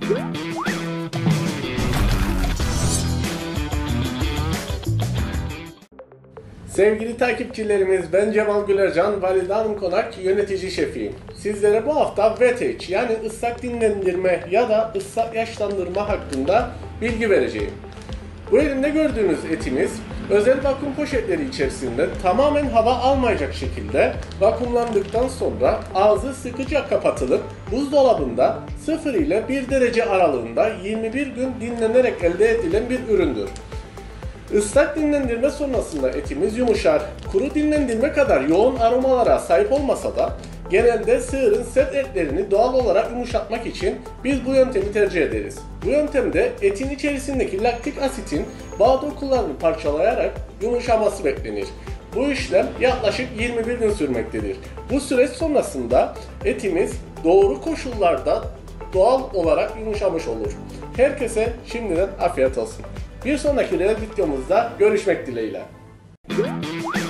Sevgili takipçilerimiz, ben Cemal Gülercan, Valide Hanım Konak yönetici şefiyim. Sizlere bu hafta wet age yani ıslak dinlendirme ya da ıslak yaşlandırma hakkında bilgi vereceğim. Bu elimde gördüğünüz etimiz özel vakum poşetleri içerisinde tamamen hava almayacak şekilde vakumlandıktan sonra ağzı sıkıca kapatılıp buzdolabında 0 ile 1 derece aralığında 21 gün dinlenerek elde edilen bir üründür. Islak dinlendirme sonrasında etimiz yumuşar. Kuru dinlendirme kadar yoğun aromalara sahip olmasa da genelde sığırın set etlerini doğal olarak yumuşatmak için biz bu yöntemi tercih ederiz. Bu yöntemde etin içerisindeki laktik asitin bağ dokularını parçalayarak yumuşaması beklenir. Bu işlem yaklaşık 21 gün sürmektedir. Bu süreç sonrasında etimiz doğru koşullarda doğal olarak yumuşamış olur. Herkese şimdiden afiyet olsun. Bir sonraki videomuzda görüşmek dileğiyle.